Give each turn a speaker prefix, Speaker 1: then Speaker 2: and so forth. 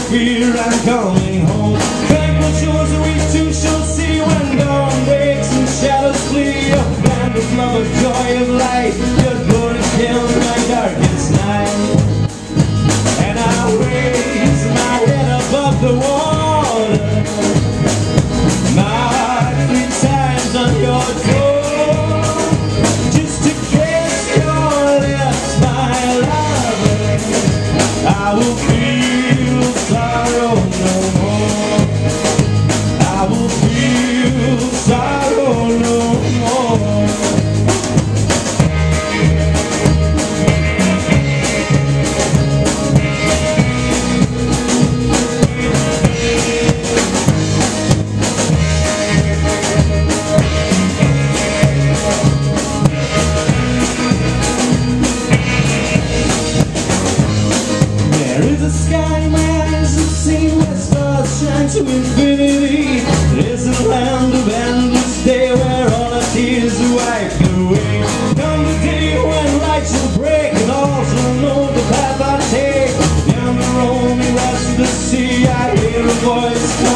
Speaker 1: fear I'm coming home. Tranquil shores we too shall see when dawn breaks and shadows flee. A band of love, of joy, of light, your glory kills my darkest night. And I raise my head above the water, knock 3 times on your door, just to kiss your lips, my love. I will feel sorrow no more. I will feel sorrow no more. The sky in my eyes have seen where stars shine to infinity. There's a land of endless day where all our tears are wiped away. Come the day when light shall break and all shall know the path I take. Down the roaming west of the sea I hear a voice